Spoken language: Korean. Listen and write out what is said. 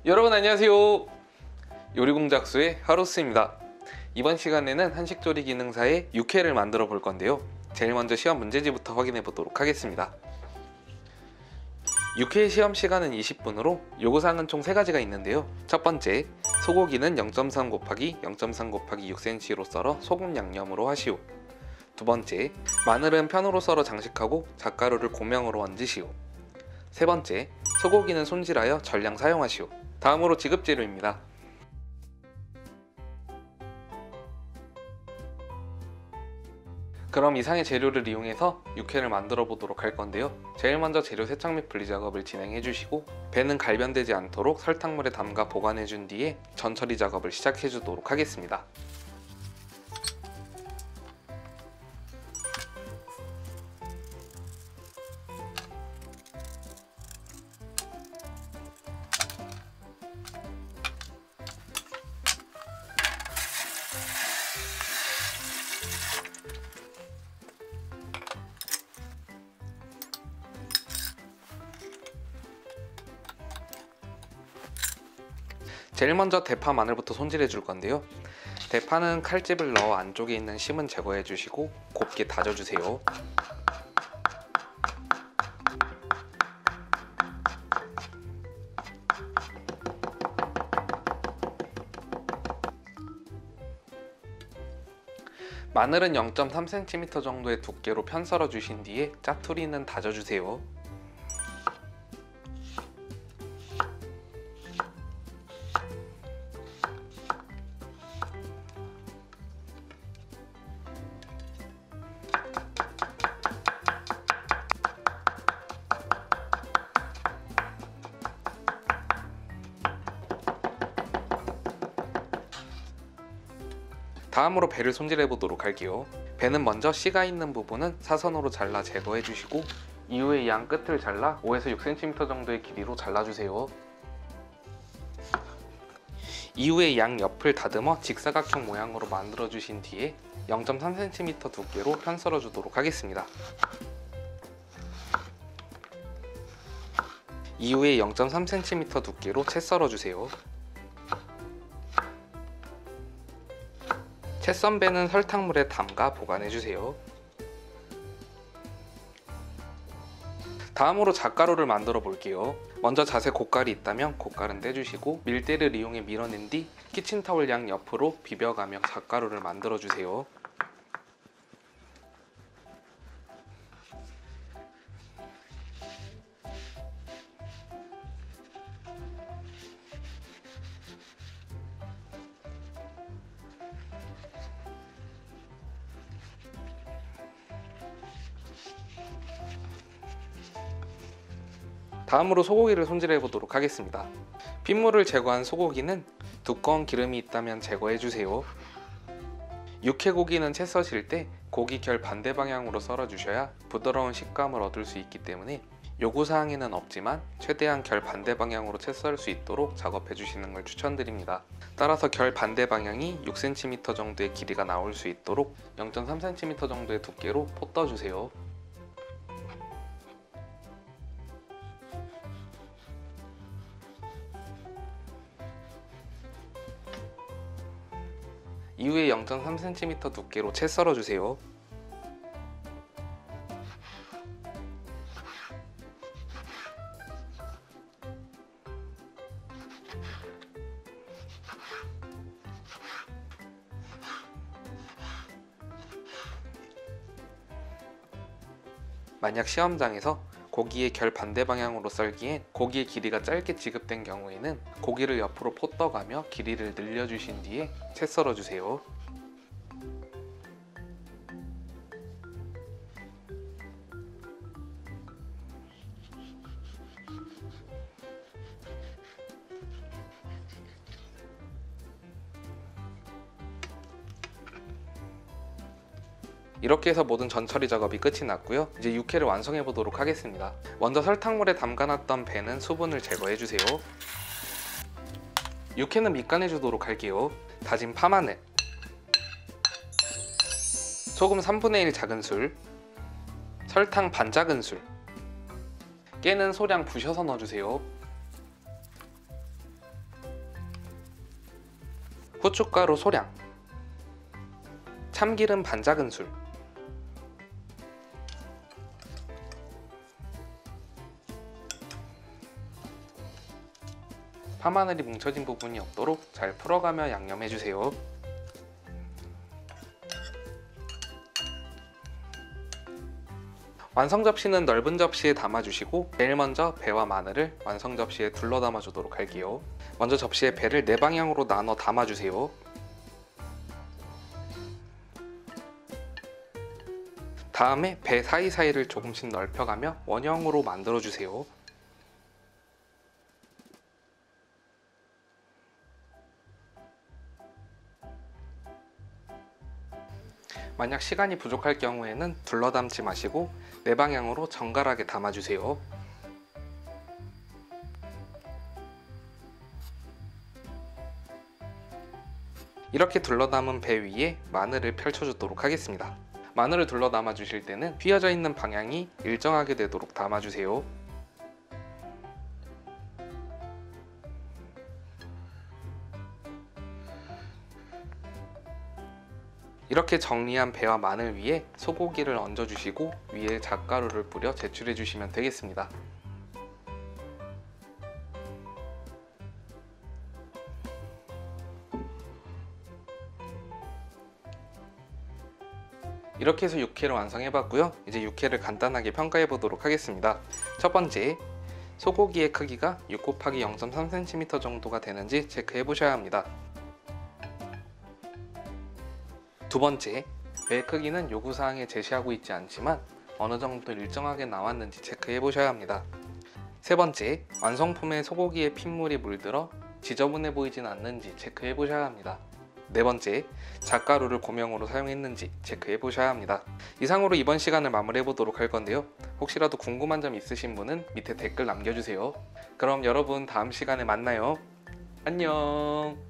여러분 안녕하세요. 요리공작소의 하루스입니다. 이번 시간에는 한식조리 기능사의 육회를 만들어 볼 건데요. 제일 먼저 시험 문제지부터 확인해 보도록 하겠습니다. 육회 시험 시간은 20분으로 요구사항은 총 3가지가 있는데요. 첫 번째, 소고기는 0.3 곱하기 0.3 곱하기 6cm로 썰어 소금 양념으로 하시오. 두 번째, 마늘은 편으로 썰어 장식하고 잣가루를 고명으로 얹으시오. 세 번째, 소고기는 손질하여 전량 사용하시오. 다음으로 지급재료입니다. 그럼 이상의 재료를 이용해서 육회를 만들어 보도록 할 건데요. 제일 먼저 재료 세척 및 분리 작업을 진행해 주시고, 배는 갈변되지 않도록 설탕물에 담가 보관해 준 뒤에 전처리 작업을 시작해 주도록 하겠습니다. 제일 먼저 대파 마늘부터 손질해 줄 건데요. 대파는 칼집을 넣어 안쪽에 있는 심은 제거해 주시고 곱게 다져 주세요. 마늘은 0.3cm 정도의 두께로 편 썰어 주신 뒤에 짜투리는 다져 주세요. 다음으로 배를 손질해 보도록 할게요. 배는 먼저 씨가 있는 부분은 사선으로 잘라 제거해 주시고, 이후에 양 끝을 잘라 5에서 6cm 정도의 길이로 잘라주세요. 이후에 양 옆을 다듬어 직사각형 모양으로 만들어 주신 뒤에 0.3cm 두께로 편 썰어 주도록 하겠습니다. 이후에 0.3cm 두께로 채 썰어 주세요. 채 썬 배는 설탕물에 담가 보관해 주세요. 다음으로 잣가루를 만들어 볼게요. 먼저 잣에 고깔이 있다면 고깔은 떼주시고, 밀대를 이용해 밀어낸 뒤 키친타올 양 옆으로 비벼가며 잣가루를 만들어 주세요. 다음으로 소고기를 손질해 보도록 하겠습니다. 핏물을 제거한 소고기는 두꺼운 기름이 있다면 제거해 주세요. 육회고기는 채 써실 때 고기 결 반대 방향으로 썰어 주셔야 부드러운 식감을 얻을 수 있기 때문에 요구사항에는 없지만 최대한 결 반대 방향으로 채 썰 수 있도록 작업해 주시는 걸 추천드립니다. 따라서 결 반대 방향이 6cm 정도의 길이가 나올 수 있도록 0.3cm 정도의 두께로 포 떠주세요. 이후에 0.3cm 두께로 채 썰어주세요. 만약 시험장에서 고기의 결 반대 방향으로 썰기엔 고기의 길이가 짧게 지급된 경우에는 고기를 옆으로 포 떠가며 길이를 늘려주신 뒤에 채 썰어주세요. 이렇게 해서 모든 전처리 작업이 끝이 났고요. 이제 육회를 완성해 보도록 하겠습니다. 먼저 설탕물에 담가놨던 배는 수분을 제거해 주세요. 육회는 밑간해 주도록 할게요. 다진 파마늘, 소금 3분의 1 작은술, 설탕 반 작은술, 깨는 소량 부셔서 넣어주세요. 후춧가루 소량, 참기름 반작은술, 파마늘이 뭉쳐진 부분이 없도록 잘 풀어가며 양념해주세요. 완성 접시는 넓은 접시에 담아주시고 제일 먼저 배와 마늘을 완성 접시에 둘러 담아주도록 할게요. 먼저 접시에 배를 네 방향으로 나눠 담아주세요. 다음에 배 사이사이를 조금씩 넓혀가며 원형으로 만들어주세요. 만약 시간이 부족할 경우에는 둘러 담지 마시고 네 방향으로 정갈하게 담아주세요. 이렇게 둘러 담은 배 위에 마늘을 펼쳐주도록 하겠습니다. 마늘을 둘러 담아 주실 때는 휘어져 있는 방향이 일정하게 되도록 담아주세요. 이렇게 정리한 배와 마늘 위에 소고기를 얹어주시고 위에 잣가루를 뿌려 제출해 주시면 되겠습니다. 이렇게 해서 육회를 완성해봤고요. 이제 육회를 간단하게 평가해 보도록 하겠습니다. 첫 번째, 소고기의 크기가 6 곱하기 0.3cm 정도가 되는지 체크해 보셔야 합니다. 두 번째, 배 크기는 요구사항에 제시하고 있지 않지만 어느 정도 일정하게 나왔는지 체크해 보셔야 합니다. 세 번째, 완성품에 소고기의 핏물이 물들어 지저분해 보이진 않는지 체크해 보셔야 합니다. 네 번째, 잣가루를 고명으로 사용했는지 체크해 보셔야 합니다. 이상으로 이번 시간을 마무리해 보도록 할 건데요. 혹시라도 궁금한 점 있으신 분은 밑에 댓글 남겨주세요. 그럼 여러분 다음 시간에 만나요. 안녕.